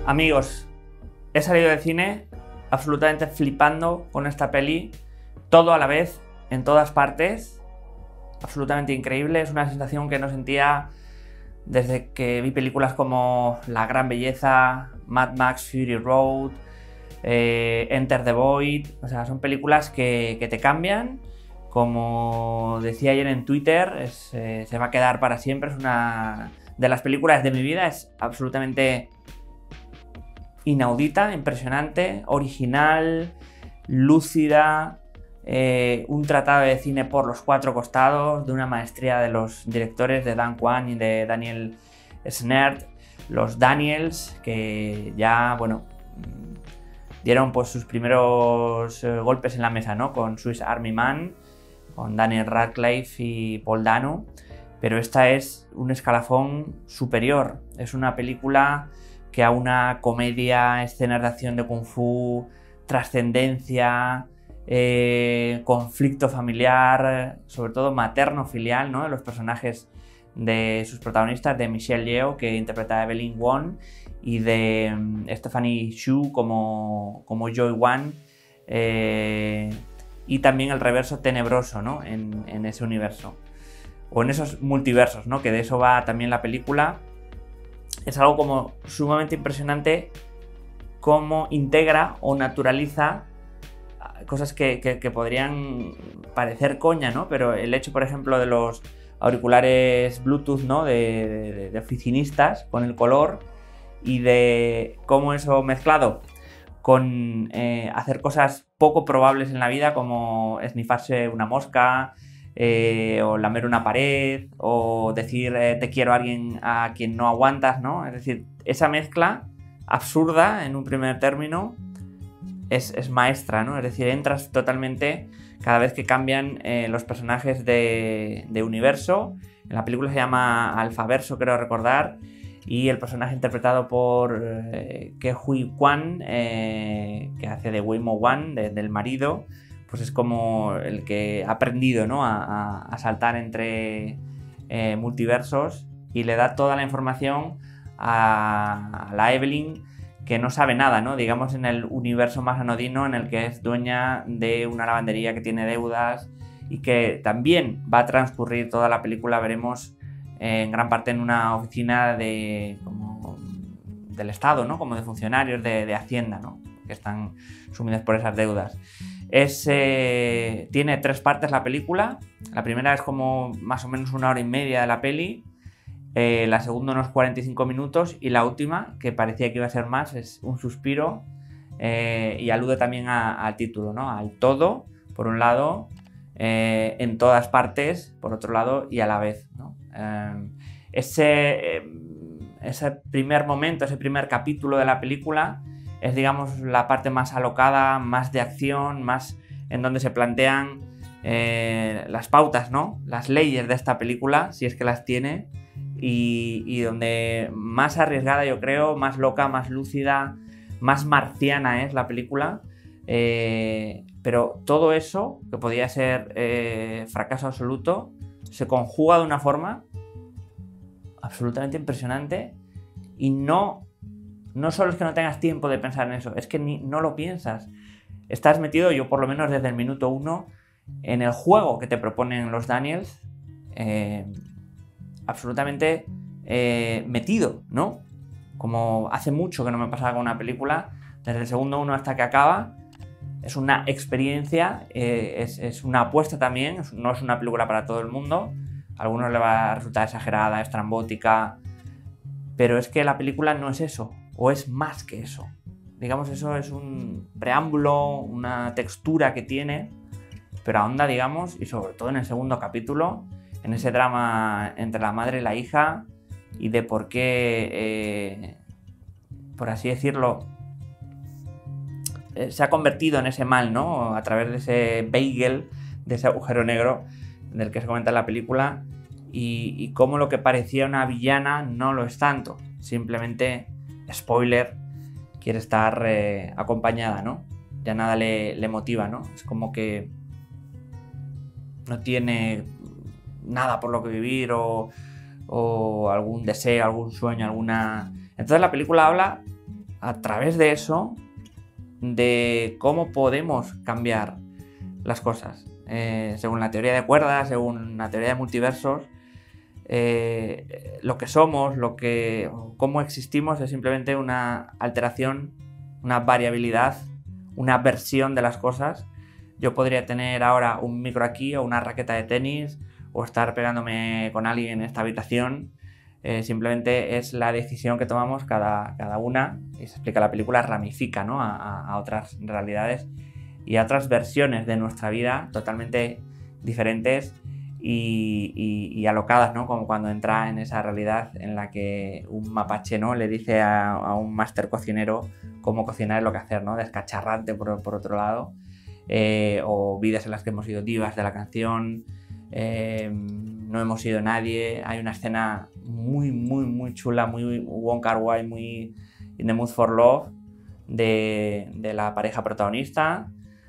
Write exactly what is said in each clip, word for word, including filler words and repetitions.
Amigos, he salido del cine absolutamente flipando con esta peli, todo a la vez, en todas partes, absolutamente increíble. Es una sensación que no sentía desde que vi películas como La Gran Belleza, Mad Max Fury Road, eh, Enter the Void. O sea, son películas que, que te cambian. Como decía ayer en Twitter, es, eh, se va a quedar para siempre. Es una de las películas de mi vida, es absolutamente inaudita, impresionante, original, lúcida, eh, un tratado de cine por los cuatro costados, de una maestría de los directores de Dan Kwan y de Daniel Snert, los Daniels, que ya, bueno, dieron pues sus primeros eh, golpes en la mesa, ¿no? Con Swiss Army Man, con Daniel Radcliffe y Paul Dano, pero esta es un escalafón superior. Es una película que a una comedia, escenas de acción de kung fu, trascendencia, eh, conflicto familiar, sobre todo materno-filial, ¿no? De los personajes de sus protagonistas, de Michelle Yeoh, que interpreta a Evelyn Wong, y de um, Stephanie Hsu como, como Joy Wan, eh, y también el reverso tenebroso, ¿no? en, en ese universo, o en esos multiversos, ¿no? Que de eso va también la película. Es algo como sumamente impresionante cómo integra o naturaliza cosas que, que, que podrían parecer coña, ¿no? Pero el hecho, por ejemplo, de los auriculares Bluetooth, ¿no? de, de, de oficinistas con el color, y de cómo eso mezclado con eh, hacer cosas poco probables en la vida, como esnifarse una mosca, Eh, o lamer una pared, o decir eh, te quiero a alguien a quien no aguantas, ¿no? Es decir, esa mezcla absurda en un primer término es, es maestra, ¿no? Es decir, entras totalmente cada vez que cambian eh, los personajes de, de universo. En la película se llama Alphaverso, creo recordar, y el personaje interpretado por eh, Ke Huy Quan, eh, que hace de Wei Mo Wan, de, del marido, pues es como el que ha aprendido, ¿no? a, a, a saltar entre eh, multiversos, y le da toda la información a, a la Evelyn, que no sabe nada, ¿no? Digamos, en el universo más anodino, en el que es dueña de una lavandería que tiene deudas, y que también va a transcurrir toda la película, veremos, eh, en gran parte en una oficina de, como, del Estado, ¿no? Como de funcionarios de, de Hacienda, ¿no? Que están sumidos por esas deudas. Es, eh, tiene tres partes la película. La primera es como más o menos una hora y media de la peli, eh, la segunda unos cuarenta y cinco minutos, y la última, que parecía que iba a ser más, es un suspiro, eh, y alude también al título, ¿no? Al todo, por un lado, eh, en todas partes, por otro lado, y a la vez, ¿no? Eh, ese, eh, ese primer momento, ese primer capítulo de la película es, digamos, la parte más alocada, más de acción, más en donde se plantean eh, las pautas, ¿no? Las leyes de esta película, si es que las tiene, y, y donde más arriesgada, yo creo, más loca, más lúcida, más marciana es la película. Eh, pero todo eso, que podía ser eh, fracaso absoluto, se conjuga de una forma absolutamente impresionante, y no... No solo es que no tengas tiempo de pensar en eso, es que ni, no lo piensas. Estás metido, yo por lo menos desde el minuto uno, en el juego que te proponen los Daniels, eh, absolutamente eh, metido, ¿no? Como hace mucho que no me pasaba con una película, desde el segundo uno hasta que acaba, es una experiencia, eh, es, es una apuesta también, no es una película para todo el mundo, a algunos le va a resultar exagerada, estrambótica, pero es que la película no es eso. O es más que eso. Digamos, eso es un preámbulo, una textura que tiene, pero ahonda, digamos, y sobre todo en el segundo capítulo, en ese drama entre la madre y la hija, y de por qué, eh, por así decirlo, eh, se ha convertido en ese mal, ¿no? A través de ese bagel, de ese agujero negro del que se comenta en la película, y, y cómo lo que parecía una villana no lo es tanto. Simplemente, spoiler, quiere estar eh, acompañada, ¿no? Ya nada le, le motiva, ¿no? Es como que no tiene nada por lo que vivir, o, o algún deseo, algún sueño, alguna... Entonces la película habla a través de eso, de cómo podemos cambiar las cosas. Eh, según la teoría de cuerdas, según la teoría de multiversos, eh, lo que somos, lo que, cómo existimos es simplemente una alteración, una variabilidad, una versión de las cosas. Yo podría tener ahora un micro aquí o una raqueta de tenis o estar pegándome con alguien en esta habitación. Eh, simplemente es la decisión que tomamos cada, cada una, y se explica la película, ramifica, ¿no? a, a otras realidades y a otras versiones de nuestra vida totalmente diferentes y, y, y alocadas, ¿no? Como cuando entra en esa realidad en la que un mapache, ¿no? le dice a, a un máster cocinero cómo cocinar y lo que hacer, ¿no? Descacharrante por, por otro lado, eh, o vidas en las que hemos sido divas de la canción. Eh, no hemos sido nadie. Hay una escena muy muy muy chula, muy Wong Kar-wai, muy in the mood for love, de, de la pareja protagonista,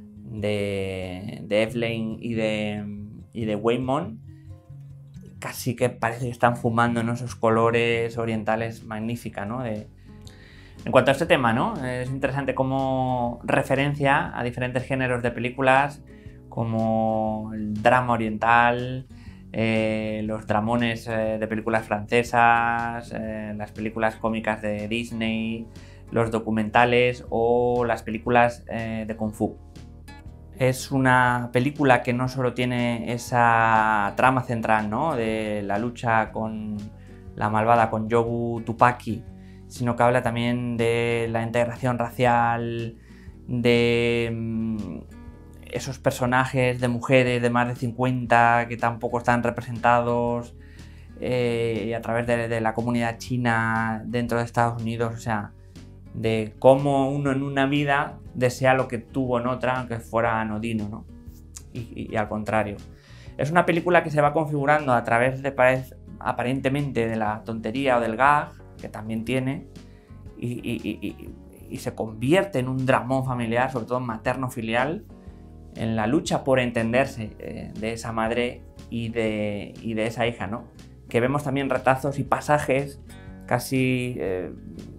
de, de Evelyn y de, y de Waymon. Casi que parece que están fumando en esos colores orientales, magnífica, ¿no? De... En cuanto a este tema, ¿no? Es interesante como referencia a diferentes géneros de películas, como el drama oriental, eh, los dramones eh, de películas francesas, eh, las películas cómicas de Disney, los documentales o las películas eh, de Kung Fu. Es una película que no solo tiene esa trama central, ¿no? de la lucha con la malvada, con Jobu Tupaki, sino que habla también de la integración racial, de mmm, esos personajes de mujeres de más de cincuenta que tampoco están representados, eh, y a través de, de la comunidad china dentro de Estados Unidos, o sea, de cómo uno en una vida desea lo que tuvo en otra, aunque fuera anodino, ¿no? Y, y, y al contrario. Es una película que se va configurando a través de, aparentemente, de la tontería o del gag, que también tiene, y, y, y, y, y se convierte en un dramón familiar, sobre todo materno-filial, en la lucha por entenderse eh, de esa madre y de, y de esa hija, ¿no? Que vemos también retazos y pasajes casi eh,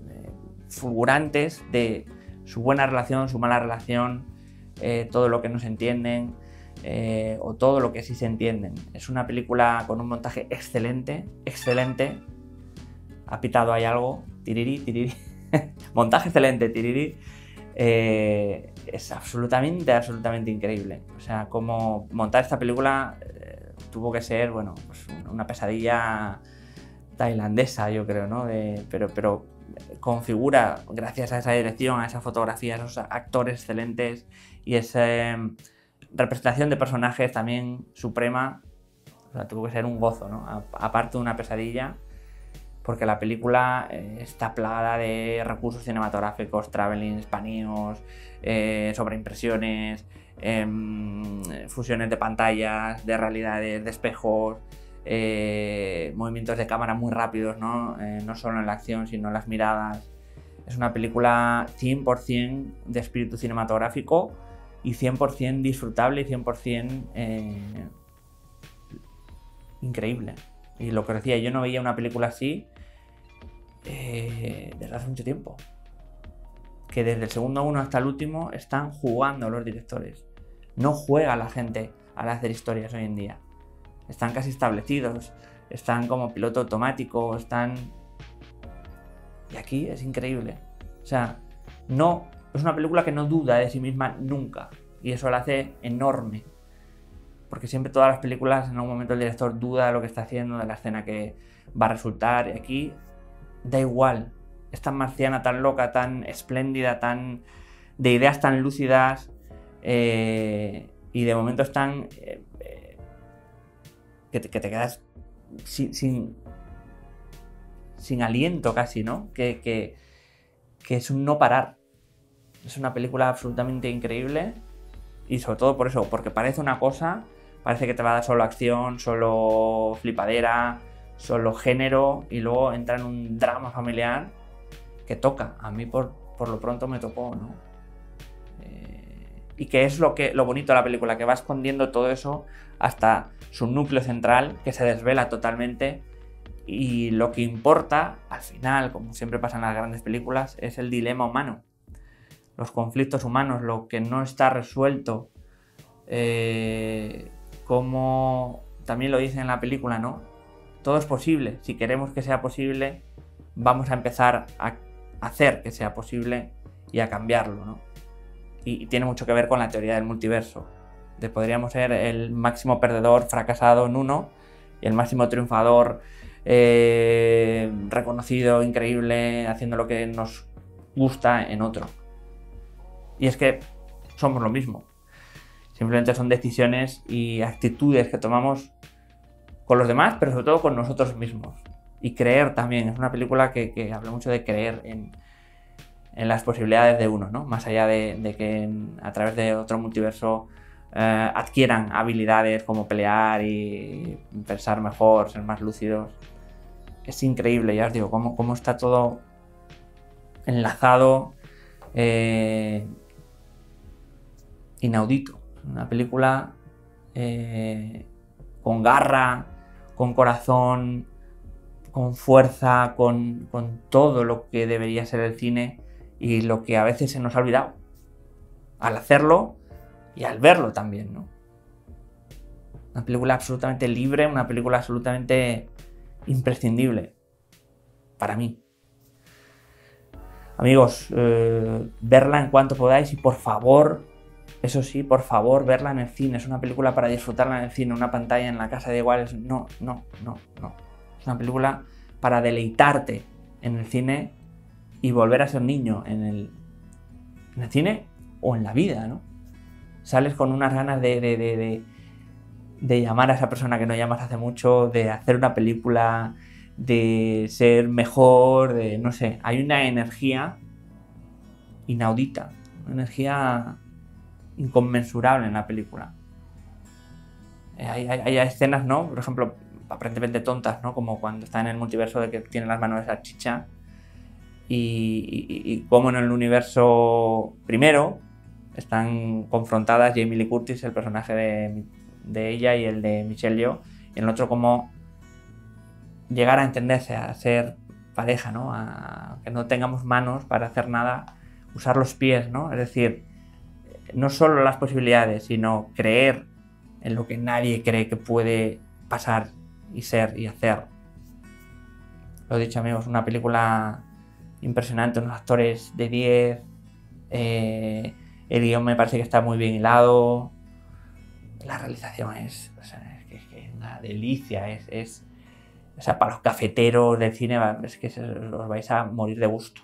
fulgurantes de su buena relación, su mala relación, eh, todo lo que no se entienden, eh, o todo lo que sí se entienden. Es una película con un montaje excelente, excelente. Ha pitado ahí algo, tiriri, tiriri. Montaje excelente, tiriri. Eh, es absolutamente, absolutamente increíble. O sea, como montar esta película eh, tuvo que ser, bueno, pues una pesadilla tailandesa, yo creo, ¿no? De, pero, pero configura, gracias a esa dirección, a esa fotografía, a esos actores excelentes y esa eh, representación de personajes también suprema. O sea, tuvo que ser un gozo, ¿no? A, aparte de una pesadilla, porque la película eh, está plagada de recursos cinematográficos, travelings, paneos, eh, sobreimpresiones, eh, fusiones de pantallas, de realidades, de espejos, eh, movimientos de cámara muy rápidos, ¿no? Eh, no solo en la acción, sino en las miradas. Es una película cien por cien de espíritu cinematográfico y cien por cien disfrutable y cien por cien eh, increíble. Y lo que decía, yo no veía una película así Eh, desde hace mucho tiempo, que desde el segundo uno hasta el último están jugando los directores. No juega la gente al hacer historias hoy en día, están casi establecidos, están como piloto automático, están... Y aquí es increíble, o sea, no, es una película que no duda de sí misma nunca, y eso la hace enorme, porque siempre todas las películas en algún momento el director duda de lo que está haciendo, de la escena que va a resultar, y aquí da igual, es tan marciana, tan loca, tan espléndida, tan de ideas tan lúcidas, eh, y de momentos tan eh, eh, que, te, que te quedas sin, sin, sin aliento casi, ¿no? Que, que, que es un no parar. Es una película absolutamente increíble y sobre todo por eso, porque parece una cosa, parece que te va a dar solo acción, solo flipadera, solo género, y luego entra en un drama familiar que toca. A mí por, por lo pronto me tocó, ¿no? Eh, y que es lo, que, lo bonito de la película, que va escondiendo todo eso hasta su núcleo central, que se desvela totalmente Y lo que importa, al final, como siempre pasa en las grandes películas, es el dilema humano. Los conflictos humanos, lo que no está resuelto. Eh, como también lo dice en la película, ¿no? Todo es posible. Si queremos que sea posible, vamos a empezar a hacer que sea posible y a cambiarlo, ¿no? Y, y tiene mucho que ver con la teoría del multiverso. De podríamos ser el máximo perdedor fracasado en uno y el máximo triunfador eh, reconocido, increíble, haciendo lo que nos gusta en otro. Y es que somos lo mismo. Simplemente son decisiones y actitudes que tomamos con los demás, pero sobre todo con nosotros mismos. Y creer también. Es una película que, que habla mucho de creer en, en las posibilidades de uno, ¿no? Más allá de, de que en, a través de otro multiverso eh, adquieran habilidades como pelear y pensar mejor, ser más lúcidos. Es increíble, ya os digo, cómo, cómo está todo enlazado, eh, inaudito. Una película eh, con garra, con corazón, con fuerza, con, con todo lo que debería ser el cine y lo que a veces se nos ha olvidado al hacerlo y al verlo también, ¿no? Una película absolutamente libre, una película absolutamente imprescindible para mí. Amigos, eh, verla en cuanto podáis y por favor, eso sí, por favor, verla en el cine. Es una película para disfrutarla en el cine, una pantalla en la casa de iguales. No, no, no, no. Es una película para deleitarte en el cine y volver a ser niño en el, en el cine o en la vida, ¿no? Sales con unas ganas de, de, de, de, de llamar a esa persona que no llamas hace mucho, de hacer una película, de ser mejor, de no sé. Hay una energía inaudita, una energía inconmensurable en la película. Hay, hay, hay escenas, ¿no? Por ejemplo, aparentemente tontas, ¿no? Como cuando está en el multiverso de que tiene las manos de salchicha y, y, y como en el universo primero están confrontadas Jamie Lee Curtis, el personaje de, de ella, y el de Michelle Yeoh, y en el otro como llegar a entenderse, a ser pareja, ¿no? A que no tengamos manos para hacer nada, usar los pies, ¿no? Es decir, no solo las posibilidades, sino creer en lo que nadie cree que puede pasar y ser y hacer. Lo he dicho, amigos, una película impresionante, unos actores de diez, eh, el guión me parece que está muy bien hilado, la realización es, o sea, es, que, es, que es una delicia, es, es, o sea, para los cafeteros del cine es que os vais a morir de gusto.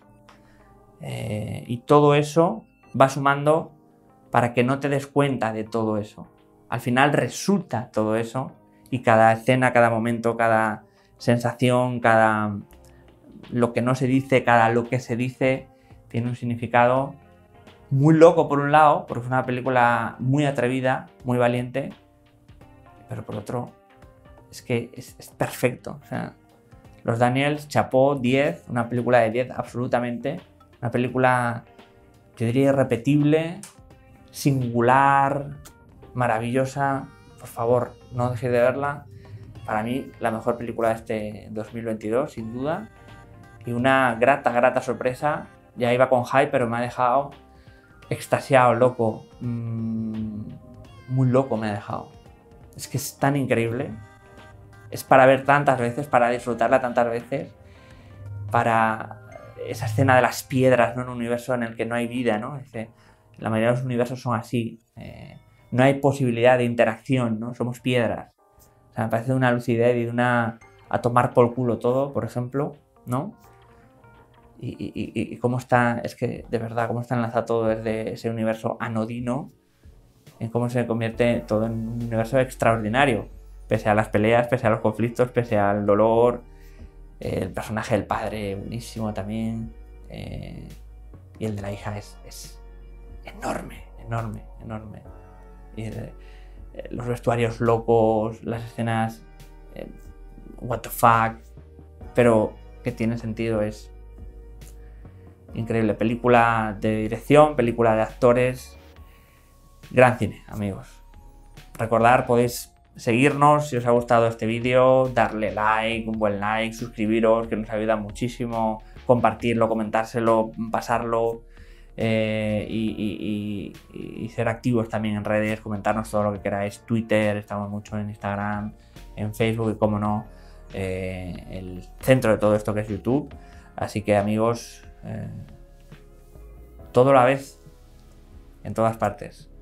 Eh, y todo eso va sumando para que no te des cuenta de todo eso. Al final resulta todo eso y cada escena, cada momento, cada sensación, cada lo que no se dice, cada lo que se dice tiene un significado muy loco por un lado, porque es una película muy atrevida, muy valiente, pero por otro es que es, es perfecto. O sea, los Daniels, chapó, diez, una película de diez absolutamente, una película, yo diría, irrepetible, singular, maravillosa. Por favor, no dejéis de verla. Para mí, la mejor película de este dos mil veintidós, sin duda. Y una grata, grata sorpresa. Ya iba con hype, pero me ha dejado extasiado, loco. Mm, muy loco me ha dejado. Es que es tan increíble. Es para ver tantas veces, para disfrutarla tantas veces. Para esa escena de las piedras, ¿no? En un universo en el que no hay vida, ¿no? Es que la mayoría de los universos son así. Eh, no hay posibilidad de interacción, ¿no? Somos piedras. O sea, me parece de una lucidez y de una... a tomar por culo todo, por ejemplo, ¿no? Y, y, y, y cómo está... es que, de verdad, cómo está enlazado todo desde ese universo anodino en cómo se convierte todo en un universo extraordinario. Pese a las peleas, pese a los conflictos, pese al dolor. Eh, el personaje del padre, buenísimo también. Eh, y el de la hija es... es enorme, enorme, enorme. Y eh, los vestuarios locos, las escenas eh, what the fuck, pero que tiene sentido, es increíble. Película de dirección, película de actores, gran cine, amigos. Recordar, podéis seguirnos si os ha gustado este vídeo, darle like, un buen like, suscribiros, que nos ayuda muchísimo, compartirlo, comentárselo, pasarlo. Eh, y, y, y, y ser activos también en redes, comentarnos todo lo que queráis. Twitter, estamos mucho en Instagram, en Facebook y, como no, eh, el centro de todo esto que es YouTube. Así que, amigos, eh, todo a la vez, en todas partes.